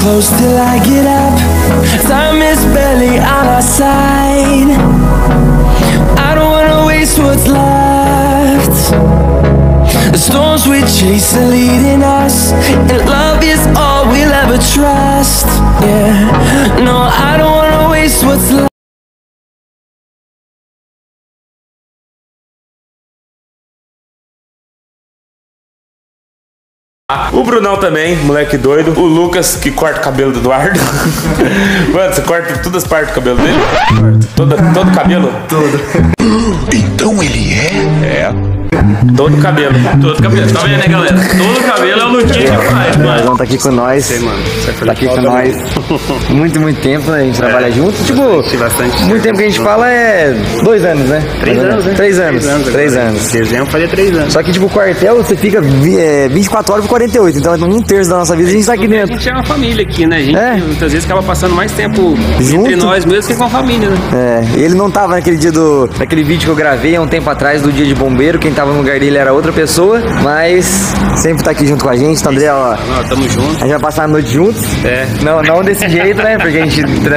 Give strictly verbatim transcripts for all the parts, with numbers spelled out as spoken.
close till I get up. Time is barely on our side. I don't wanna waste what's left. The storms we chase are leading us, and love is all we'll ever trust. Yeah, no, I don't wanna waste what's left. O Brunão também, moleque doido. O Lucas, que corta o cabelo do Eduardo. Mano, você corta todas as partes do cabelo dele? Toda, todo o cabelo? Todo. Então ele é? É. Todo o cabelo. Todo o cabelo. Tá vendo, né, galera? Todo o cabelo é o Luquinha que faz, mano. Vão tá aqui com nós. Sei, mano. Tá aqui com nós. Muito, muito tempo, né? A gente é. trabalha junto. Tipo, bastante. Muito tempo que a gente fala é dois anos, né? Três anos, né? Três anos. Três anos. Três anos. Dezembro faria três anos. Só que, tipo, o quartel você fica é, vinte e quatro horas por quarenta e oito. Então, um terço da nossa vida a gente tá aqui dentro. A gente é uma família aqui, né? A gente é. muitas vezes acaba passando mais tempo junto entre nós mesmo que com a família, né? É. Ele não tava naquele dia do. Naquele vídeo que eu gravei há um tempo atrás do dia de bombeiro. Quem tava no lugar dele era outra pessoa. Mas sempre tá aqui junto com a gente. Então, André, ó. Não, tamo junto. A gente vai passar a noite juntos. É. Não, não desse jeito, né? Porque a gente.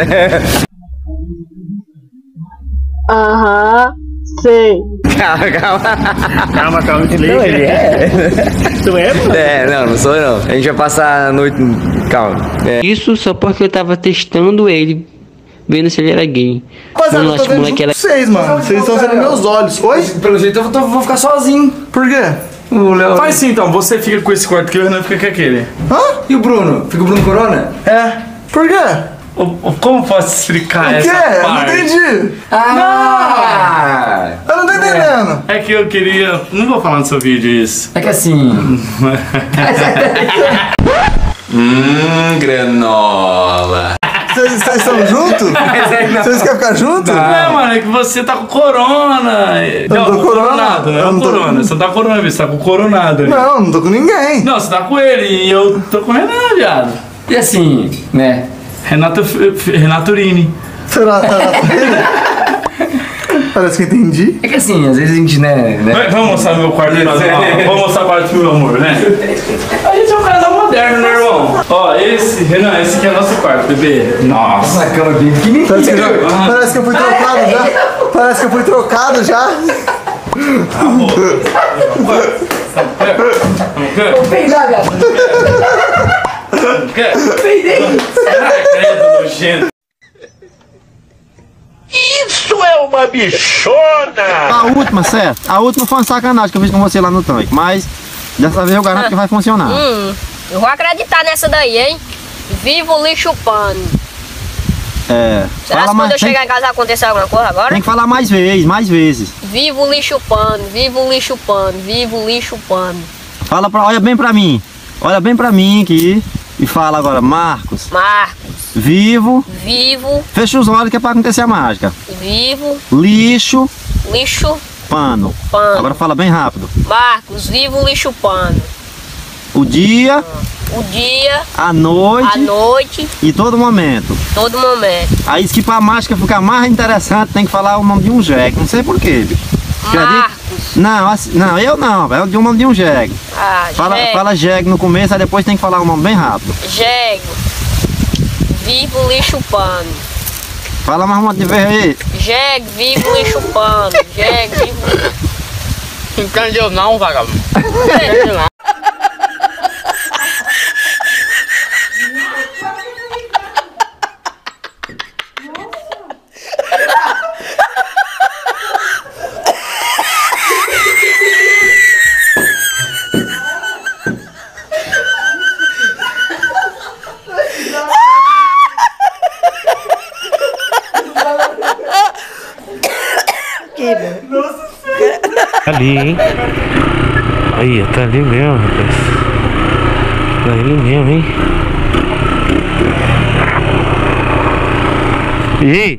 Aham, sei. Calma, calma. Calma, calma, desliga. Não, ele é. Tu é, mano? É, não, não sou eu, não. A gente vai passar a noite. Calma. É. Isso só porque eu tava testando ele, vendo se ele era gay. Rapaziada, eu tô vendo junto com vocês, mano. Vocês estão vendo meus olhos. Oi? Pelo jeito eu tô- vou ficar sozinho. Por quê? O Léo... Faz sim, então. Você fica com esse quarto aqui e o Renan fica com aquele. Hã? E o Bruno? Fica o Bruno Corona? É. Por quê? O- o- Como posso explicar O quê? essa Eu não parte? entendi. Ah! Eu não tô entendendo. É que eu queria... Não vou falar no seu vídeo isso. É que assim. Hum, granola. Vocês vocês estão juntos? Vocês querem ficar juntos? Não, mano, é que você tá com corona. Eu não tô com corona. coronado, não é Eu o não tô- corona. Você não tá com corona, você tá com coronado ali. Não, não tô com ninguém. Não, você tá com ele e eu tô com o Renan, viado. E assim, né? Renato, F- Renato Rini. Será? Parece que entendi. É que assim, às vezes a gente, né? né? Vai- Vamos mostrar meu quarto pra ó, Vamos mostrar o quarto pro meu amor, né? A gente é um casal moderno, né, irmão? Ó, esse, Renan, esse aqui é nosso quarto, bebê. Nossa. Essa cama bem pequenininha. Parece que, eu, parece que eu fui trocado já. Parece que eu fui trocado já. Vou peidar, gato. Peidei. Credo, nojento. Isso é uma bichona! A última, certo? A última foi uma sacanagem que eu fiz com você lá no tanque, mas dessa vez eu garanto que vai funcionar. Hum, eu vou acreditar nessa daí, hein? Viva o lixo pano. É. Será que quando eu chegar em casa vai acontecer alguma coisa agora? Tem que falar mais vezes, mais vezes. Viva o lixo pano, viva o lixo pano, viva o lixo pano. Fala pra, olha bem pra mim. Olha bem pra mim aqui. E fala agora, Marcos. Marcos. Vivo. Vivo. Fecha os olhos que é pra acontecer a mágica. Vivo. Lixo. Lixo. Pano. Pano. Agora fala bem rápido. Marcos, viva o lixo pano. O dia. O dia. A noite. A noite. E todo momento. Todo momento. Aí diz que pra mágica ficar mais interessante tem que falar o nome de um jegue. Não sei porquê, bicho. Marcos. Não, assim, não, eu não, é o de um nome de um jegue. Ah, Fala, jegue. fala jegue no começo, aí depois tem que falar o nome bem rápido. Jego. Viva o lixo pano. Fala mais uma de vez aí. Jego, viva o lixo pano. Jego, viva o... Entendeu não, vagabundo? Entendeu não. Ali, hein? Aí, tá ali mesmo, rapaz. Tá ali mesmo, hein? Ei!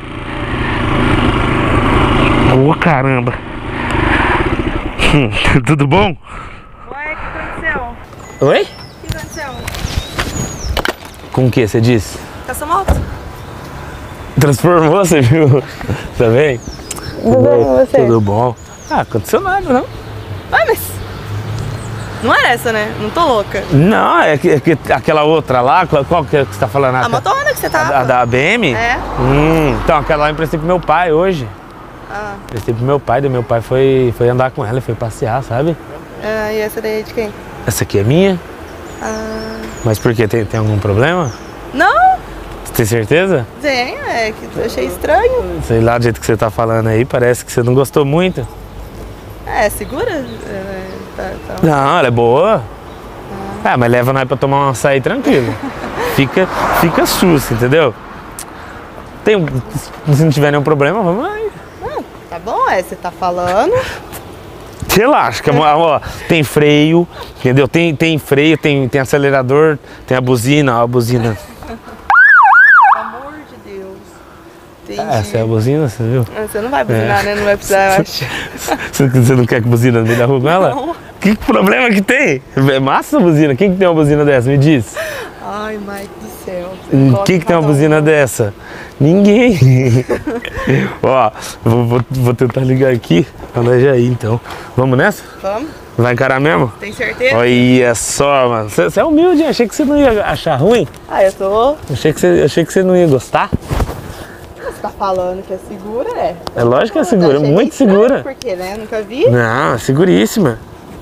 Ô, caramba! Hum, tudo bom? Oi, o que aconteceu? Oi? O que aconteceu? Com o que você disse? Tá sua moto? Transformou, você viu? Tá bem? Tudo bem com você? Tudo bom? Ah, aconteceu nada, não? Ai, mas... Não era essa, né? Não tô louca. Não, é que, é que aquela outra lá, qual, qual que, é que você tá falando? A motorhome que você tava. A, a da B M? É. Hum, então, aquela lá eu emprestei pro meu pai hoje. Ah. Emprestei pro meu pai, daí meu pai foi, foi andar com ela e foi passear, sabe? Ah, e essa daí é de quem? Essa aqui é minha. Ah. Mas por quê? Tem, tem algum problema? Não. Você tem certeza? Tem, é que eu achei estranho. Sei lá, do jeito que você tá falando aí, parece que você não gostou muito. É, segura? É, tá, tá. Não, ela é boa. Ah, mas leva nós pra tomar um açaí tranquilo. Fica, fica susto, entendeu? Tem, se não tiver nenhum problema, vamos lá. Ah, tá bom, é, você tá falando. Relaxa, que ó, tem freio, entendeu? Tem, tem freio, tem, tem acelerador, tem a buzina, ó, a buzina. Pelo amor de Deus. Entendi. Essa é a buzina, você viu? Você não vai buzinar, é. né? Não vai precisar, eu acho. Você não quer que buzina no meio da rua com ela? Não. Que problema que tem? É massa a buzina. Quem que tem uma buzina dessa? Me diz. Ai, Mike do céu. Quem que tem uma buzina um. dessa? Ninguém. Ó, vou, vou, vou tentar ligar aqui pra nós já ir, então. Vamos nessa? Vamos. Vai encarar mesmo? Tem certeza? Olha só, mano. Você é humilde, hein? Achei que você não ia achar ruim. Ah, eu tô... Achei que você, achei que você não ia gostar. Você tá falando que é segura, é? É lógico que é segura, muito segura. Por quê, né? Nunca vi. Não, é seguríssima.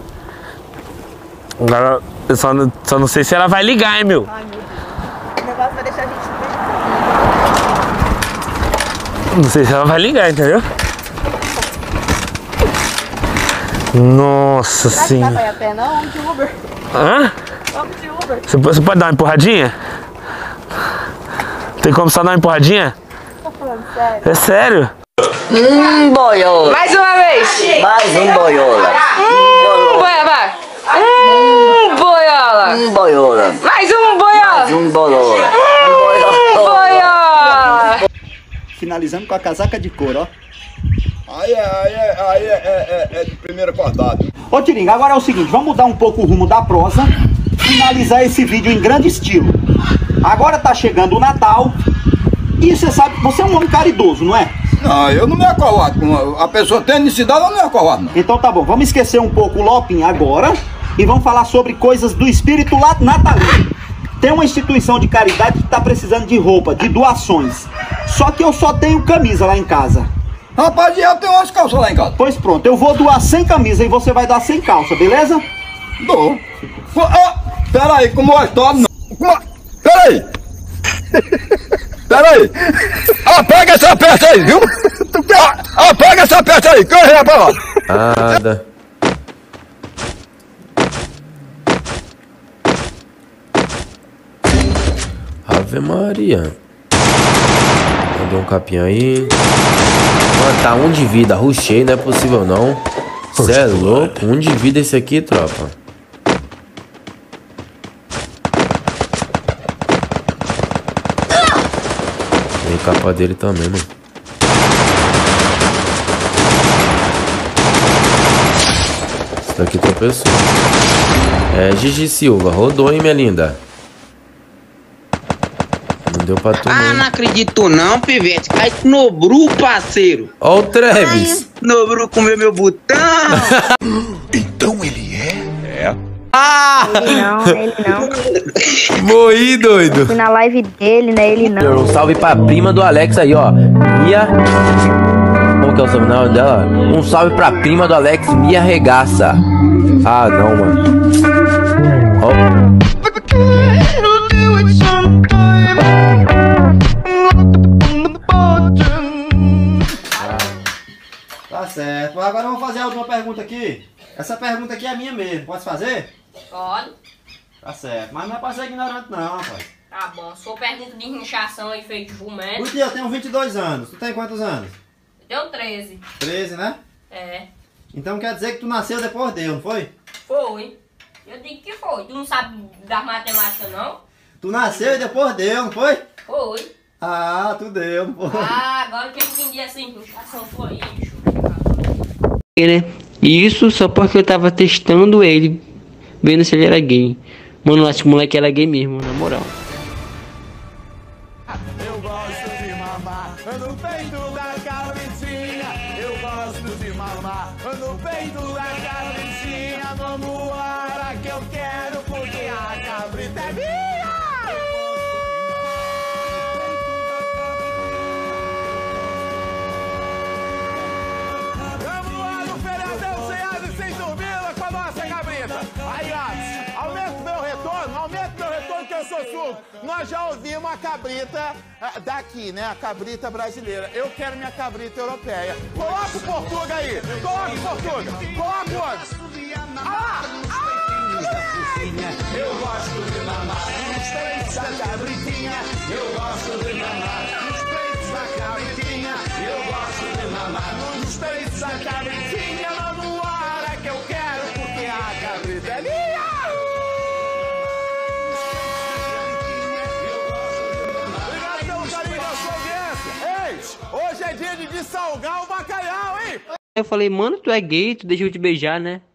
Agora, eu só não, só não sei se ela vai ligar, hein, meu? Ai, meu Deus. O negócio vai deixar a gente... Não sei se ela vai ligar, entendeu? Nossa Será senhora. que dá pra ir a pé, não? Vamos de Uber. Hã? Vamos de Uber. Você, você pode dar uma empurradinha? Tem como só dar uma empurradinha? Tá falando sério? É sério? Hum, boiola. Mais uma vez. Mais um boiola. Hum, boiola. Hum, boiola. Um boiola. Mais um boiola. Mais um boiola. Hum, boiola. Finalizando com a casaca de couro, ó. Aí é, aí é, aí é, é, é, é de primeira qualidade. Ô Tiringa, agora é o seguinte, vamos mudar um pouco o rumo da prosa, finalizar esse vídeo em grande estilo. Agora tá chegando o Natal e você sabe, você é um homem caridoso, não é? Não, eu não me acovardo. A pessoa tem necessidade, eu não me acovardo, não. Então tá bom, vamos esquecer um pouco o Lopin agora e vamos falar sobre coisas do espírito natalino. Tem uma instituição de caridade que tá precisando de roupa, de doações. Só que eu só tenho camisa lá em casa. Rapaz, eu tenho umas calças lá em casa. Pois pronto, eu vou doar cem camisas e você vai dar cem calças, beleza? Dou. Ah, peraí, como é a história? Não. Peraí. Peraí. Ah, pega essa peça aí, viu? Ah, ah, pega essa peça aí, corre pra lá. Nada. Ave Maria. Mandou um capinha aí. Mano, tá um de vida, rushei, não é possível não. Cê é louco, um de vida esse aqui, tropa. Tem capa dele também, mano. Esse daqui tropeçou. É, Gigi Silva, rodou, hein, minha linda? Não deu pra tu, Ah, não acredito não, pivete. Cai com Nobru, parceiro. Ó o Travis. Ai, Nobru comeu meu botão. Então ele é? É. Ah! Ele não, ele não. Morri, doido. Fui na live dele, né? Ele não. Um salve pra prima do Alex aí, ó. Mia. Como que é o sobrenome dela? Um salve pra prima do Alex, Mia Regaça. Ah, não, mano. Ó. Tá certo. Agora vamos fazer a última pergunta aqui. Essa pergunta aqui é minha mesmo. Pode fazer? Pode. Tá certo. Mas não é pra ser ignorante não, rapaz. Tá bom. Sua pergunta de inchação aí feito jumento. Ui, eu tenho vinte e dois anos. Tu tem quantos anos? Deu treze. treze, né? É. Então quer dizer que tu nasceu depois dele, não foi? Foi. Eu digo que foi. Tu não sabe das matemáticas, não? Tu nasceu e depois deu, não foi? Foi. Ah, tu deu, não foi? Ah, agora que eu entendi assim, que inchação foi isso. Né? Isso só porque eu tava testando ele, vendo se ele era gay. Mano, eu acho que o moleque era gay mesmo, na moral. Eu gosto de mamar no peito da Carlicinha. Eu gosto de mamar no peito da Carlicinha. Vamos ar seu Sossuco, nós já ouvimos a cabrita ah, daqui, né? A cabrita brasileira. Eu quero minha cabrita europeia. Coloca o Portuga aí. Coloca o Portuga. Coloca o outro. Ah, ah, eu gosto de mamar nos peitos da cabritinha. Eu gosto de mamar nos peitos da cabritinha. Eu gosto de mamar nos peitos da cabritinha. Vamos hora que eu quero, porque a cabrita é minha. Obrigado pelo carinho da sua audiência. Ei, hoje é dia de salgar o bacalhau, hein? Eu falei, mano, tu é gay, tu deixou de beijar, né?